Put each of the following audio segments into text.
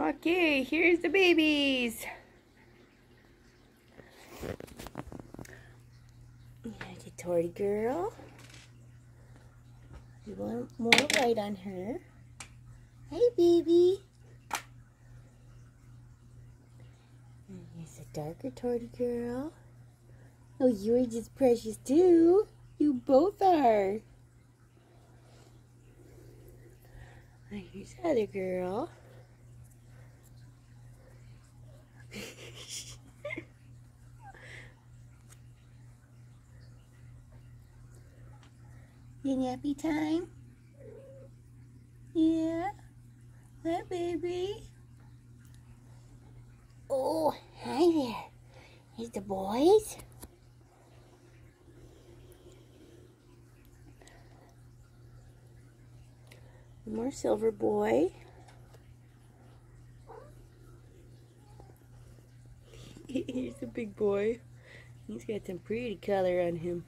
Okay, here's the babies. There's the tortie girl. You want more light on her. Hey, baby. And here's a darker tortie girl. Oh, you're just precious too. You both are. And here's the other girl. You nappy time? Yeah? Hi, baby. Oh, hi there. Here's the boys. More silver boy. Here's the big boy. He's got some pretty color on him.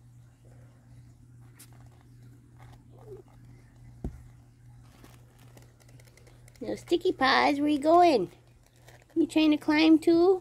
Now, Sticky Paws, where you going? You trying to climb too?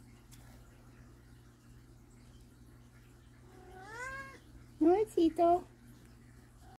Nuecito.